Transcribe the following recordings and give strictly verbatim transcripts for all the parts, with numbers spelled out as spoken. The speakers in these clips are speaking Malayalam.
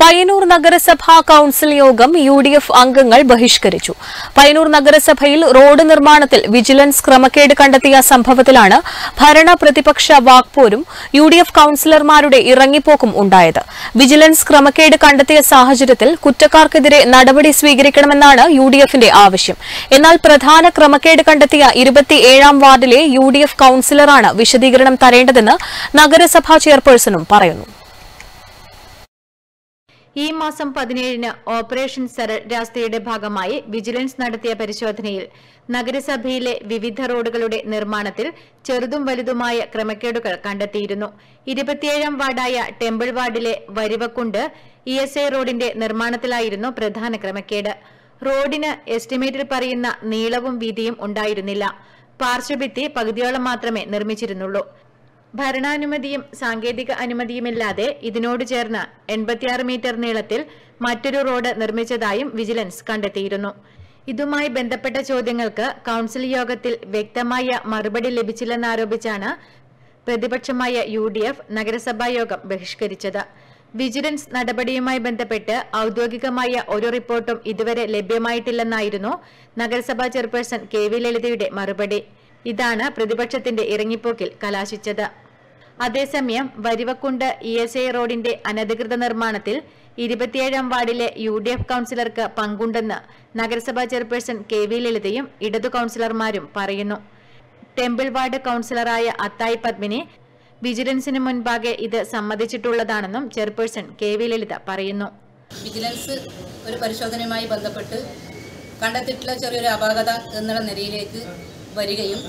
പയ്യന്നൂർ നഗരസഭാ കൌൺസിൽ യോഗം യു ഡി എഫ് അംഗങ്ങൾ ബഹിഷ്കരിച്ചു. പയ്യന്നൂർ നഗരസഭയിൽ റോഡ് നിർമ്മാണത്തിൽ വിജിലൻസ് ക്രമക്കേട് കണ്ടെത്തിയ സംഭവത്തിലാണ് ഭരണ പ്രതിപക്ഷ വാക്പോരും യു ഡി എഫ് കൌൺസിലർമാരുടെ ഇറങ്ങിപ്പോക്കും ഉണ്ടായത്. വിജിലൻസ് ക്രമക്കേട് കണ്ടെത്തിയ സാഹചര്യത്തിൽ കുറ്റക്കാർക്കെതിരെ നടപടി സ്വീകരിക്കണമെന്നാണ് യു ഡി എഫിന്റെ ആവശ്യം. എന്നാൽ പ്രധാന ക്രമക്കേട് കണ്ടെത്തിയ ഇരുപത്തിയേഴാം വാർഡിലെ യു ഡി എഫ് കൌൺസിലറാണ് വിശദീകരണം തരേണ്ടതെന്ന് നഗരസഭാ ചെയർപേഴ്സണും പറയുന്നു. ഈ മാസം പതിനേഴിന് ഓപ്പറേഷൻ സരൾ രാസ്തയുടെ ഭാഗമായി വിജിലൻസ് നടത്തിയ പരിശോധനയിൽ നഗരസഭയിലെ വിവിധ റോഡുകളുടെ നിർമ്മാണത്തിൽ ചെറുതും വലുതുമായ ക്രമക്കേടുകൾ കണ്ടെത്തിയിരുന്നു. ഇരുപത്തിയേഴാം വാർഡായ ടെമ്പിൾ വാർഡിലെ വരിവക്കുണ്ട് ഇ എസ് ഐ റോഡിന്റെ നിർമ്മാണത്തിലായിരുന്നു പ്രധാന ക്രമക്കേട്. റോഡിന് എസ്റ്റിമേറ്റിൽ പറയുന്ന നീളവും വീതിയും ഉണ്ടായിരുന്നില്ല. പാർശ്വഭിത്തി പകുതിയോളം മാത്രമേ നിർമ്മിച്ചിരുന്നുള്ളൂ. ഭരണാനുമതിയും സാങ്കേതിക അനുമതിയുമില്ലാതെ ഇതിനോട് ചേർന്ന് എൺപത്തിയാറ് മീറ്റർ നീളത്തിൽ മറ്റൊരു റോഡ് നിർമ്മിച്ചതായും വിജിലൻസ് കണ്ടെത്തിയിരുന്നു. ഇതുമായി ബന്ധപ്പെട്ട ചോദ്യങ്ങൾക്ക് കൌൺസിൽ യോഗത്തിൽ വ്യക്തമായ മറുപടി ലഭിച്ചില്ലെന്നാരോപിച്ചാണ് പ്രതിപക്ഷമായ യു ഡി എഫ് നഗരസഭാ യോഗം ബഹിഷ്കരിച്ചത്. വിജിലൻസ് നടപടിയുമായി ബന്ധപ്പെട്ട് ഔദ്യോഗികമായ ഒരു റിപ്പോർട്ടും ഇതുവരെ ലഭ്യമായിട്ടില്ലെന്നായിരുന്നു നഗരസഭാ ചെയർപേഴ്സൺ കെ വി ലളിതയുടെ മറുപടി. ഇതാണ് പ്രതിപക്ഷത്തിന്റെ ഇറങ്ങിപ്പോക്കിൽ കലാശിച്ചത്. അതേസമയം വരിവക്കുണ്ട് ഇ എസ് ഐ റോഡിന്റെ അനധികൃത നിർമ്മാണത്തിൽ ഇരുപത്തിയേഴാം വാർഡിലെ യു ഡി എഫ് കൌൺസിലർക്ക് പങ്കുണ്ടെന്ന് നഗരസഭാ ചെയർപേഴ്സൺ കെ വി ലളിതയും ഇടതു കൌൺസിലർമാരും പറയുന്നു. ടെമ്പിൾ വാർഡ് കൌൺസിലറായ അത്തായി പത്മിനി വിജിലൻസിന് മുൻപാകെ ഇത് സമ്മതിച്ചിട്ടുള്ളതാണെന്നും ചെയർപേഴ്സൺ കെ വി ലളിത പറയുന്നു. വിജിലൻസ് ഒരു പരിശോധനയുമായി ബന്ധപ്പെട്ട് കണ്ടെത്തിയിട്ടുള്ള ചെറിയൊരു അപാകത എന്നുള്ള നിലയിലേക്ക് വരികയും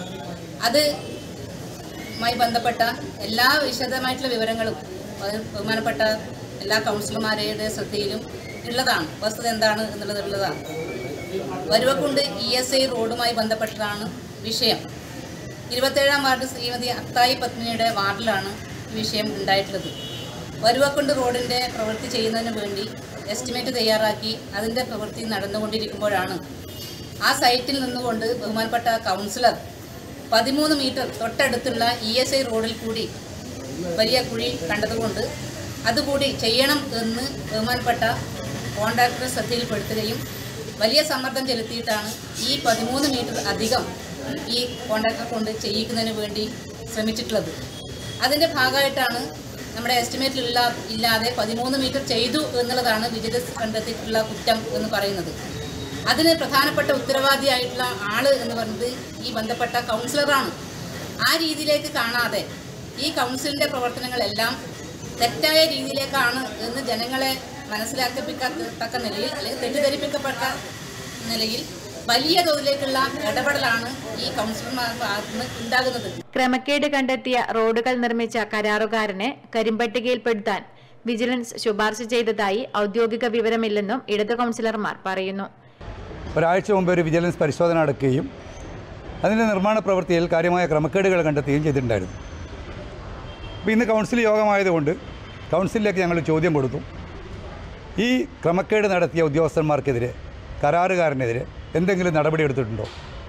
അതുമായി ബന്ധപ്പെട്ട എല്ലാ വിശദമായിട്ടുള്ള വിവരങ്ങളും ബഹുമാനപ്പെട്ട എല്ലാ കൗൺസിലർമാരുടെ ശ്രദ്ധയിലും ഉള്ളതാണ്. വസ്തുത എന്താണ് എന്നുള്ളത് ഉള്ളതാണ്. വരിവക്കുണ്ട് ഇ എസ് ഐ റോഡുമായി ബന്ധപ്പെട്ടതാണ് വിഷയം. ഇരുപത്തേഴാം വാർഡ് ശ്രീമതി അത്തായി പത്മിനിയുടെ വാർഡിലാണ് ഈ വിഷയം ഉണ്ടായിട്ടുള്ളത്. വരിവക്കുണ്ട് റോഡിൻ്റെ പ്രവൃത്തി ചെയ്യുന്നതിന് വേണ്ടി എസ്റ്റിമേറ്റ് തയ്യാറാക്കി അതിൻ്റെ പ്രവൃത്തി നടന്നുകൊണ്ടിരിക്കുമ്പോഴാണ് ആ സൈറ്റിൽ നിന്നുകൊണ്ട് ബഹുമാനപ്പെട്ട കൗൺസിലർ പതിമൂന്ന് മീറ്റർ തൊട്ടടുത്തുള്ള ഇ എസ് ഐ റോഡിൽ കൂടി വലിയ കുഴി കണ്ടതുകൊണ്ട് അതുകൂടി ചെയ്യണം എന്ന് ബഹുമാനപ്പെട്ട കോൺട്രാക്ടറെ ശ്രദ്ധയിൽപ്പെടുത്തുകയും വലിയ സമ്മർദ്ദം ചെലുത്തിയിട്ടാണ് ഈ പതിമൂന്ന് മീറ്റർ അധികം ഈ കോൺട്രാക്ടറെ കൊണ്ട് ചെയ്യിക്കുന്നതിന് വേണ്ടി ശ്രമിച്ചിട്ടുള്ളത്. അതിൻ്റെ ഭാഗമായിട്ടാണ് നമ്മുടെ എസ്റ്റിമേറ്റിലുള്ള ഇല്ലാതെ പതിമൂന്ന് മീറ്റർ ചെയ്തു എന്നുള്ളതാണ് വിജിലൻസ് കണ്ടെത്തിയിട്ടുള്ള കുറ്റം എന്ന് പറയുന്നത്. അതിന് പ്രധാനപ്പെട്ട ഉത്തരവാദിയായിട്ടുള്ള ആള് എന്ന് പറയുന്നത് ഈ ബന്ധപ്പെട്ട കൗൺസിലറാണ്. ആ രീതിയിലേക്ക് കാണാതെ ഈ കൗൺസിലിൻ്റെ പ്രവർത്തനങ്ങളെല്ലാം തെറ്റായ രീതിയിലേക്കാണ് എന്ന് ജനങ്ങളെ മനസ്സിലാക്കിപ്പിക്കത്തക്ക നിലയിൽ അല്ലെങ്കിൽ തെറ്റിദ്ധരിപ്പിക്കപ്പെട്ട നിലയിൽ വലിയ തോതിലേക്കുള്ള ഇടപെടലാണ് ഈ കൗൺസിലർമാർ ഭാഗത്ത് നിന്ന് ഉണ്ടാകുന്നത്. ക്രമക്കേട് കണ്ടെത്തിയ റോഡുകൾ നിർമ്മിച്ച കരാറുകാരനെ കരിമ്പട്ടികയിൽപ്പെടുത്താൻ വിജിലൻസ് ശുപാർശ ചെയ്തതായി ഔദ്യോഗിക വിവരമില്ലെന്നും ഇടതു കൗൺസിലർമാർ പറയുന്നു. ഒരാഴ്ച മുമ്പ് ഒരു വിജിലൻസ് പരിശോധന നടക്കുകയും അതിൻ്റെ നിർമ്മാണ പ്രവൃത്തിയിൽ കാര്യമായ ക്രമക്കേടുകൾ കണ്ടെത്തുകയും ചെയ്തിട്ടുണ്ടായിരുന്നു. അപ്പോൾ ഇന്ന് കൗൺസിൽ യോഗമായതുകൊണ്ട് കൗൺസിലിലേക്ക് ഞങ്ങൾ ചോദ്യം കൊടുത്തു. ഈ ക്രമക്കേട് നടത്തിയ ഉദ്യോഗസ്ഥന്മാർക്കെതിരെ കരാറുകാരനെതിരെ എന്തെങ്കിലും നടപടി എടുത്തിട്ടുണ്ടോ?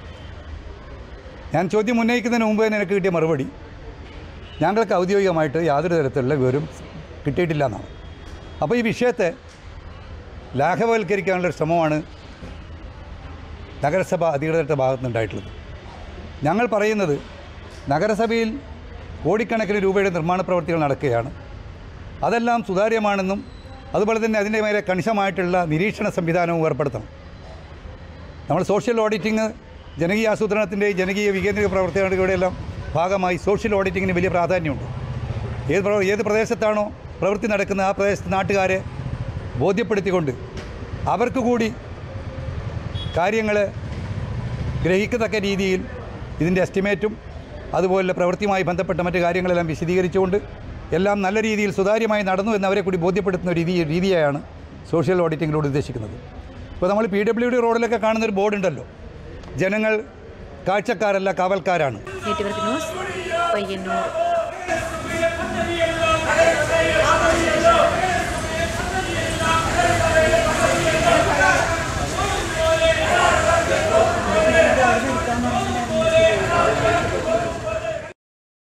ഞാൻ ചോദ്യം ഉന്നയിക്കുന്നതിന് മുമ്പ് തന്നെ എനിക്ക് കിട്ടിയ മറുപടി ഞങ്ങൾക്ക് ഔദ്യോഗികമായിട്ട് യാതൊരു തരത്തിലുള്ള വിവരം കിട്ടിയിട്ടില്ല എന്നാണ്. അപ്പോൾ ഈ വിഷയത്തെ ലാഘവവൽക്കരിക്കാനുള്ള ശ്രമമാണ് നഗരസഭ അധികൃതരുടെ ഭാഗത്തുനിന്നുണ്ടായിട്ടുള്ളത്. ഞങ്ങൾ പറയുന്നത് നഗരസഭയിൽ കോടിക്കണക്കിന് രൂപയുടെ നിർമ്മാണ പ്രവൃത്തികൾ നടക്കുകയാണ്. അതെല്ലാം സുതാര്യമാണെന്നും അതുപോലെ തന്നെ അതിൻ്റെ മേലെ കണിശമായിട്ടുള്ള നിരീക്ഷണ സംവിധാനവും ഏർപ്പെടുത്തണം. നമ്മൾ സോഷ്യൽ ഓഡിറ്റിങ് ജനകീയ ആസൂത്രണത്തിൻ്റെയും ജനകീയ വികേന്ദ്രീയ പ്രവർത്തനങ്ങളുടെയെല്ലാം ഭാഗമായി സോഷ്യൽ ഓഡിറ്റിങ്ങിന് വലിയ പ്രാധാന്യമുണ്ട്. ഏത് ഏത് പ്രദേശത്താണോ പ്രവൃത്തി നടക്കുന്നത് ആ പ്രദേശത്ത് നാട്ടുകാരെ ബോധ്യപ്പെടുത്തിക്കൊണ്ട് അവർക്ക് കൂടി കാര്യങ്ങൾ ഗ്രഹിക്കത്തക്ക രീതിയിൽ ഇതിൻ്റെ എസ്റ്റിമേറ്റും അതുപോലെ പ്രവൃത്തിയുമായി ബന്ധപ്പെട്ട മറ്റു കാര്യങ്ങളെല്ലാം വിശദീകരിച്ചുകൊണ്ട് എല്ലാം നല്ല രീതിയിൽ സുതാര്യമായി നടന്നു എന്നവരെ കൂടി ബോധ്യപ്പെടുത്തുന്ന രീതി രീതിയാണ് സോഷ്യൽ ഓഡിറ്റിങ്ങിലൂടെ ഉദ്ദേശിക്കുന്നത്. ഇപ്പോൾ നമ്മൾ പി ഡബ്ല്യു ഡി റോഡിലൊക്കെ കാണുന്നൊരു ബോർഡുണ്ടല്ലോ, ജനങ്ങൾ കാഴ്ചക്കാരല്ല കാവൽക്കാരാണ്. Network news Payyanur.